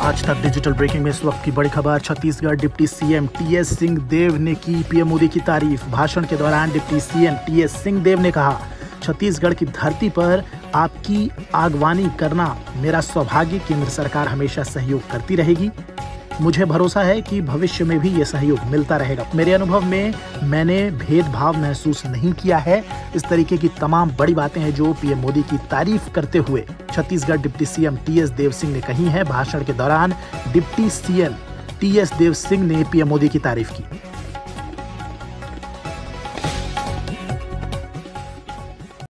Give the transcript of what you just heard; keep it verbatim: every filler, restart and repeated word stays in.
आज तक digital breaking में इस वक्त की बड़ी खबर। Chhattisgarh deputy CM TS Singhdeo ने की पीएम मोदी की तारीफ। भाषण के दौरान डिप्टी सीएम टीएस सिंहदेव ने कहा, छत्तीसगढ़ की धरती पर आपकी आगवानी करना मेरा सौभाग्य। केंद्र सरकार हमेशा सहयोग करती रहेगी। मुझे भरोसा है कि भविष्य में भी ये सहयोग मिलता रहेगा। मेरे अनुभव में मैंने भेदभाव महसूस नहीं किया है। इस तरीके की तमाम बड़ी बातें हैं जो पीएम मोदी की तारीफ करते हुए Chhattisgarh deputy CM TS Deo Singh ने कही हैं। भाषण के दौरान deputy CM TS Deo Singh ने पीएम मोदी की तारीफ की।